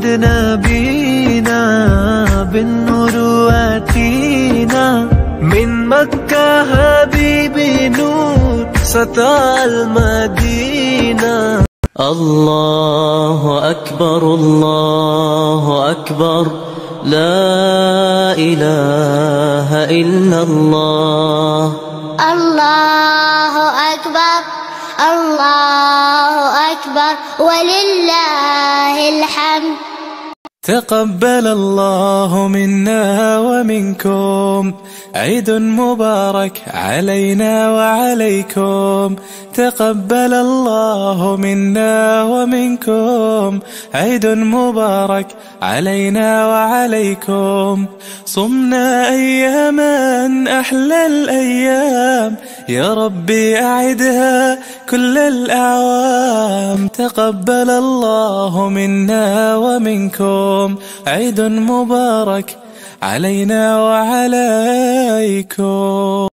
نبينا بالنور واتينا من مكة حبيبي نور سطع المدينة. الله أكبر الله أكبر لا إله إلا الله. الله أكبر الله أكبر ولله الحمد. تقبل الله منا ومنكم عيد مبارك علينا وعليكم. تقبل الله منا ومنكم عيد مبارك علينا وعليكم. صمنا أياما أحلى الأيام يا ربي أعدها كل الأعوام. تقبل الله منا ومنكم عيد مبارك علينا وعليكم.